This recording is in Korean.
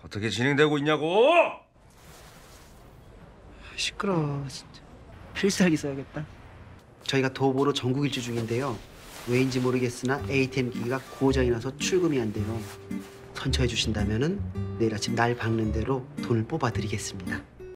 어떻게 진행되고 있냐고? 시끄러워 진짜. 필살기 써야겠다. 저희가 도보로 전국 일주 중인데요. 왜인지 모르겠으나 ATM 기기가 고장이 나서 출금이 안 돼요. 선처해 주신다면은 내일 아침 날 박는 대로 돈을 뽑아 드리겠습니다.